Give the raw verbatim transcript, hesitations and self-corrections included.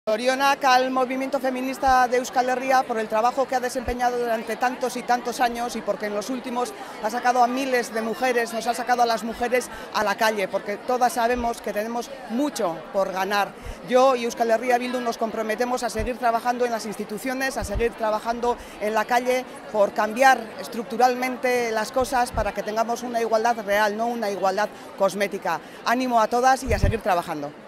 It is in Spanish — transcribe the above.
Zorionak al movimiento feminista de Euskal Herria por el trabajo que ha desempeñado durante tantos y tantos años y porque en los últimos ha sacado a miles de mujeres, nos ha sacado a las mujeres a la calle, porque todas sabemos que tenemos mucho por ganar. Yo y Euskal Herria Bildu nos comprometemos a seguir trabajando en las instituciones, a seguir trabajando en la calle por cambiar estructuralmente las cosas para que tengamos una igualdad real, no una igualdad cosmética. Ánimo a todas y a seguir trabajando.